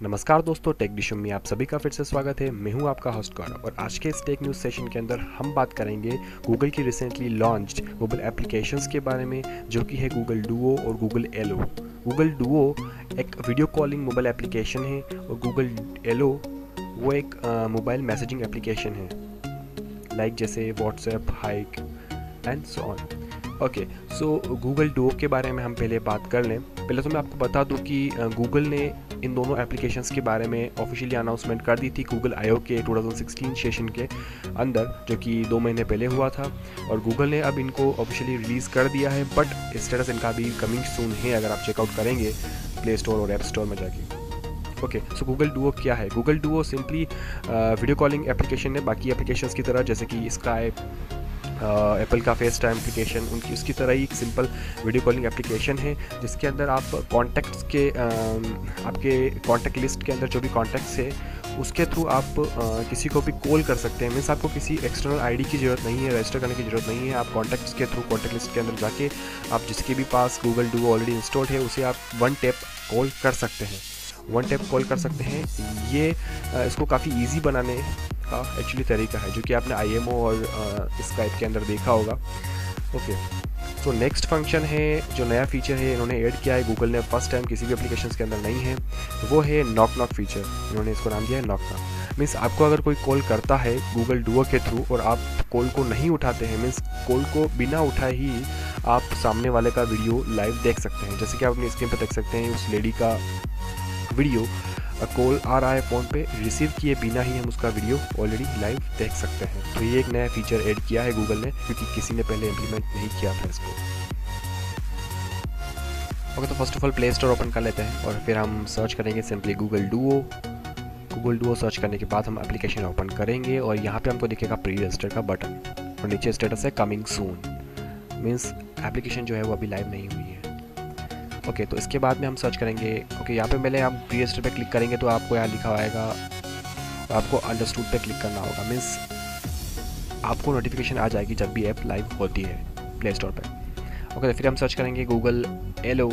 नमस्कार दोस्तों, take dish में आप सभी का फिर से स्वागत है। मैं हूं आपका होस्ट गौरव और आज के इस टेक न्यूज़ सेशन के अंदर हम बात करेंगे गूगल की रिसेंटली लॉन्च्ड मोबाइल एप्लीकेशंस के बारे में, जो कि है गूगल डुओ और गूगल एलो। गूगल डुओ एक वीडियो कॉलिंग मोबाइल एप्लीकेशन है और गूगल एलो वो एक मोबाइल मैसेजिंग एप्लीकेशन है, लाइक जैसे WhatsApp, Hike and so on. Okay, so Google Duo के बारे में हम पहले बात कर लें। पहले तो मैं आपको बता दूं कि गूगल ने इन दोनों एप्लीकेशंस के बारे में ऑफिशियली अनाउंसमेंट कर दी थी गूगल I/O के 2016 सेशन के अंदर, जो कि 2 महीने पहले हुआ था। और गूगल ने अब इनको ऑफिशियली रिलीज़ कर दिया है, बट स्टेटस इनका भी कमिंग सून है अगर आप चेकआउट करेंगे प्ले स्टोर और ऐप स्टोर में जाके। ओके, सो गूगल डुओ क्या है? Google Duo simply video calling application है, बाकी एप्लीकेशंस की तरह, जैसे कि स्काइप, एप्पल का फेस टाइम एप्लीकेशन, उनकी उसकी तरह ही एक सिंपल वीडियो कॉलिंग एप्लीकेशन है, जिसके अंदर आप कॉन्टैक्ट्स के आपके कॉन्टैक्ट लिस्ट के अंदर जो भी कॉन्टैक्ट्स है उसके थ्रू आप किसी को भी कॉल कर सकते हैं। मीन्स आपको किसी एक्सटर्नल आईडी की ज़रूरत नहीं है, रजिस्टर करने की ज़रूरत नहीं है। आप कॉन्टैक्ट्स के थ्रू कॉन्टैक्ट लिस्ट के अंदर जाके आप जिसके भी पास गूगल डुओ ऑलरेडी इंस्टॉल्ड है उसे आप वन टैप कॉल कर सकते हैं। ये इसको काफ़ी ईजी बनाने का एक्चुअली तरीका है, जो कि आपने IMO और स्काइप के अंदर देखा होगा। ओके, तो नेक्स्ट फंक्शन है, जो नया फीचर है इन्होंने ऐड किया है, गूगल ने फर्स्ट टाइम किसी भी एप्लीकेशंस के अंदर नहीं है, वो है नॉक नॉक फीचर। इन्होंने इसको नाम दिया है नॉक नॉक। मीन्स आपको अगर कोई कॉल करता है गूगल डुओ के थ्रू और आप कॉल को नहीं उठाते हैं, मीन्स कॉल को बिना उठाए ही आप सामने वाले का वीडियो लाइव देख सकते हैं। जैसे कि आप अपनी स्क्रीन पर देख सकते हैं उस लेडी का वीडियो, कॉल आ रहा है फ़ोन पे, रिसीव किए बिना ही हम उसका वीडियो ऑलरेडी लाइव देख सकते हैं। तो ये एक नया फीचर ऐड किया है गूगल ने, क्योंकि किसी ने पहले इम्प्लीमेंट नहीं किया था इसको। ओके, तो first of all Play Store open कर लेते हैं और फिर हम सर्च करेंगे simply Google Duo. Google Duo search करने के बाद हम एप्लीकेशन ओपन करेंगे और यहाँ पे हमको दिखेगा प्री रजिस्टर का बटन और नीचे स्टेटस है कमिंग सून। मीन्स एप्लीकेशन जो है वो अभी लाइव नहीं हुई है। ओके, तो इसके बाद में हम सर्च करेंगे। ओके, यहाँ पे पहले हम प्री रजिस्टर पे क्लिक करेंगे तो आपको यहाँ लिखा आएगा, तो आपको अंडरस्टूड पे क्लिक करना होगा। मीन्स आपको नोटिफिकेशन आ जाएगी जब भी ऐप लाइव होती है प्ले स्टोर पे। ओके, तो फिर हम सर्च करेंगे गूगल एलो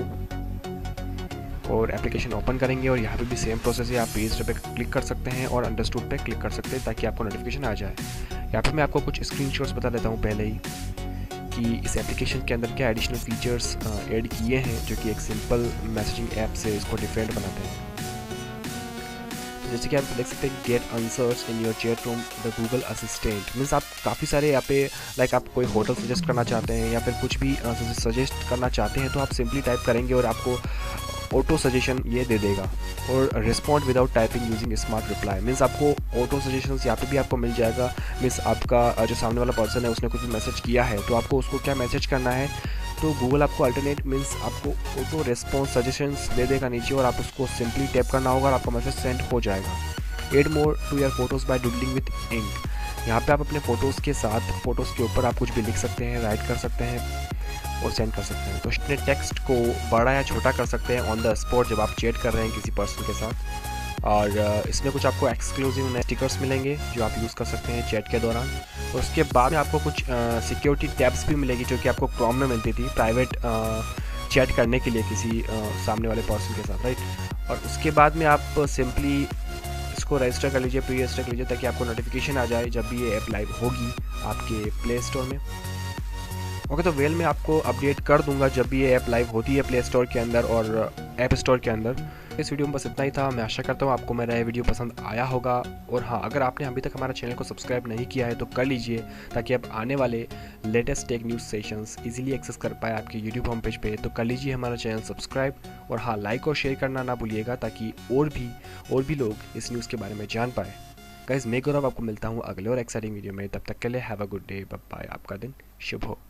और एप्लीकेशन ओपन करेंगे और यहाँ पे भी सेम प्रोसेस है। आप प्री रजिस्टर पे क्लिक कर सकते हैं और अंडरस्टूड पे क्लिक कर सकते हैं ताकि आपको नोटिफिकेशन आ जाए। यहाँ पे मैं आपको कुछ स्क्रीनशॉट्स बता देता हूँ पहले ही कि इस एप्लीकेशन के अंदर क्या एडिशनल फीचर्स ऐड किए हैं, जो कि एक सिंपल मैसेजिंग ऐप से इसको डिफरेंट बनाते हैं। तो जैसे कि आप देख सकते हैं, get answers in your chat room the Google Assistant. Means आप काफ़ी सारे यहाँ पे लाइक आप कोई होटल सजेस्ट करना चाहते हैं या फिर कुछ भी सजेस्ट करना चाहते हैं, तो आप सिंपली टाइप करेंगे और आपको ऑटो सजेशन ये दे देगा। और respond without typing using smart reply. Means आपको ऑटो सजेशंस यहाँ पे भी आपको मिल जाएगा। मीन्स आपका जो सामने वाला पर्सन है उसने कुछ भी मैसेज किया है तो आपको उसको क्या मैसेज करना है, तो गूगल आपको अल्टरनेट मीन्स आपको ऑटो रिस्पॉन्स सजेशंस दे देगा नीचे और आप उसको सिंपली टैप करना होगा और आपका मैसेज सेंड हो जाएगा। Add more to your photos by doodling with ink. यहाँ पे आप अपने फ़ोटोज़ के साथ फ़ोटोज़ के ऊपर आप कुछ भी लिख सकते हैं, राइट कर सकते हैं और सेंड कर सकते हैं। तो अपने टेक्स्ट को बड़ा या छोटा कर सकते हैं ऑन द स्पॉट जब आप चैट कर रहे हैं किसी पर्सन के साथ। और इसमें कुछ आपको एक्सक्लूसिव नए स्टिकर्स मिलेंगे जो आप यूज़ कर सकते हैं चैट के दौरान। और उसके बाद में आपको कुछ सिक्योरिटी टैब्स भी मिलेगी जो कि आपको क्रोम में मिलती थी प्राइवेट चैट करने के लिए किसी सामने वाले पर्सन के साथ, राइट। और उसके बाद में आप सिंपली इसको रजिस्टर कर लीजिए, प्री रजिस्टर कर लीजिए, ताकि आपको नोटिफिकेशन आ जाए जब भी ये ऐप लाइव होगी आपके प्ले स्टोर में। ओके, तो मैं आपको अपडेट कर दूंगा जब भी ये ऐप लाइव होती है प्ले स्टोर के अंदर और ऐप स्टोर के अंदर। इस वीडियो में बस इतना ही था। मैं आशा करता हूँ आपको मेरा ये वीडियो पसंद आया होगा। और हाँ, अगर आपने अभी तक हमारा चैनल को सब्सक्राइब नहीं किया है तो कर लीजिए, ताकि आप आने वाले latest tech news sessions easily access कर पाए आपके यूट्यूब होम पेज पे। तो कर लीजिए हमारा चैनल सब्सक्राइब और हाँ, लाइक और शेयर करना ना भूलिएगा, ताकि और भी लोग इस न्यूज़ के बारे में जान पाए। गाइस, मैं गौरव आपको मिलता हूँ अगले और एक्साइटिंग वीडियो में। तब तक के लिए have a good day, bye bye. आपका दिन शुभ हो।